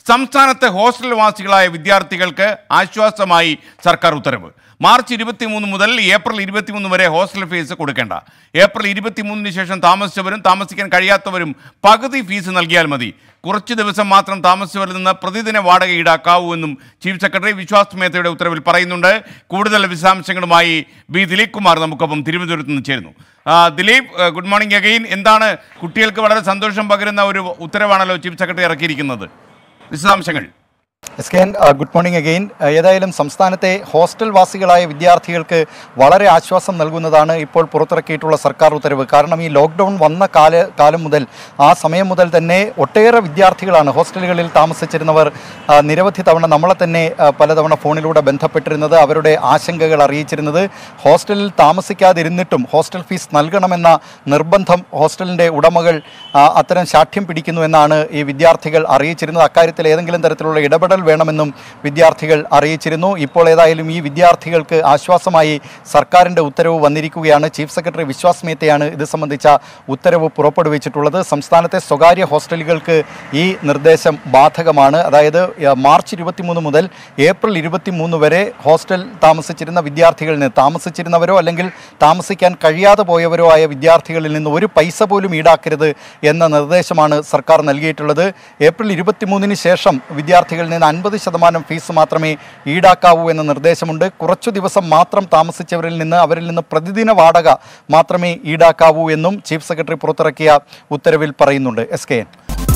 സംസ്ഥാനത്തെ ഹോസ്റ്റൽ വാസികളായ വിദ്യാർത്ഥികൾക്ക് ആശ്വാസമായി സർക്കാർ ഉത്തരവ്. മാർച്ച് 23 മുതൽ ഏപ്രിൽ 23 വരെ ഹോസ്റ്റൽ ഫീസ് കൊടുക്കേണ്ട. ഏപ്രിൽ 23 ശേഷം താമസിച്ചവരും താമസിക്കാൻ കഴിയാത്തവരും പകുതി ഫീസ് നൽകിയാൽ മതി. കുറച്ച് ദിവസം മാത്രം താമസിച്ചവരിൽ നിന്ന് പ്രതിദിന വാടക ഈടാക്കാവൂ എന്നും ചീഫ് സെക്രട്ടറി വിശ്വാസ് മേത്തയുടെ ഉത്തരവിൽ പറയുന്നുണ്ട്. കൂടുതൽ വിശദാംശങ്ങളുമായി ബി ദിലീപ് കുമാർ നമുക്കൊപ്പം തിരുവനന്തപുരത്ത് നിന്ന് ചേരുന്നു. Dileep, good morning again. എന്താണ് കുട്ടികൾക്ക് വളരെ സന്തോഷം പകരുന്ന ഒരു ഉത്തരവാണല്ലോ ചീഫ് സെക്രട്ടറി ഇറക്കിയിരിക്കുന്നത്? വിശദാംശങ്ങൾ. Good morning again. ഏതായാലും സംസ്ഥാനത്തെ ഹോസ്റ്റൽ വാസികളായ വിദ്യാർത്ഥികൾക്ക് വളരെ ആശ്വാസം നൽകുന്നതാണ് ഇപ്പോൾ പുറത്തിറക്കിയിട്ടുള്ള സർക്കാർ ഉത്തരവ്. കാരണം ഈ ലോക്ക്ഡൗൺ വന്ന കാലം മുതൽ ആ സമയം മുതൽ തന്നെ ഒട്ടേറെ വിദ്യാർത്ഥികളാണ് ഹോസ്റ്റലുകളിൽ താമസിച്ചിരുന്നവർ നിരവധി തവണ നമ്മളെ തന്നെ പലതവണ ഫോണിലൂടെ ബന്ധപ്പെട്ടിരുന്നത്, അവരുടെ ആശങ്കകൾ അറിയിച്ചിരുന്നത്. ഹോസ്റ്റലിൽ താമസിക്കാതിരുന്നിട്ടും ഹോസ്റ്റൽ ഫീസ് നൽകണമെന്ന നിർബന്ധം ഹോസ്റ്റലിൻ്റെ ഉടമകൾ അത്തരം ശാഠ്യം പിടിക്കുന്നു എന്നാണ് ഈ വിദ്യാർത്ഥികൾ അറിയിച്ചിരുന്നത്. അക്കാര്യത്തിൽ ഏതെങ്കിലും തരത്തിലുള്ള ഇടപെടൽ വേണമെന്നും വിദ്യാർത്ഥികൾ അറിയിച്ചിരുന്നു. ഇപ്പോൾ ഏതായാലും ഈ വിദ്യാർത്ഥികൾക്ക് ആശ്വാസമായി സർക്കാരിൻ്റെ ഉത്തരവ് വന്നിരിക്കുകയാണ്. ചീഫ് സെക്രട്ടറി വിശ്വാസ് മേത്തയാണ് ഇത് സംബന്ധിച്ച ഉത്തരവ് പുറപ്പെടുവിച്ചിട്ടുള്ളത്. സംസ്ഥാനത്തെ സ്വകാര്യ ഹോസ്റ്റലുകൾക്ക് ഈ നിർദ്ദേശം ബാധകമാണ്. അതായത് മാർച്ച് 23 മുതൽ ഏപ്രിൽ 23 വരെ ഹോസ്റ്റൽ താമസിച്ചിരുന്ന വിദ്യാർത്ഥികളിൽ നിന്ന്, താമസിച്ചിരുന്നവരോ അല്ലെങ്കിൽ താമസിക്കാൻ കഴിയാതെ പോയവരോ ആയ വിദ്യാർത്ഥികളിൽ നിന്ന് ഒരു പൈസ പോലും ഈടാക്കരുത് എന്ന നിർദ്ദേശമാണ് സർക്കാർ നൽകിയിട്ടുള്ളത്. ഏപ്രിൽ 23 ശേഷം വിദ്യാർത്ഥികളിൽ നിന്ന് 50% ഫീസ് മാത്രമേ ഈടാക്കാവൂ എന്ന നിർദ്ദേശമുണ്ട്. കുറച്ചു ദിവസം മാത്രം താമസിച്ചവരിൽ നിന്ന് അവരിൽ നിന്ന് പ്രതിദിന വാടക മാത്രമേ ഈടാക്കാവൂ എന്നും ചീഫ് സെക്രട്ടറി പുറത്തിറക്കിയ ഉത്തരവിൽ പറയുന്നുണ്ട്. SKN.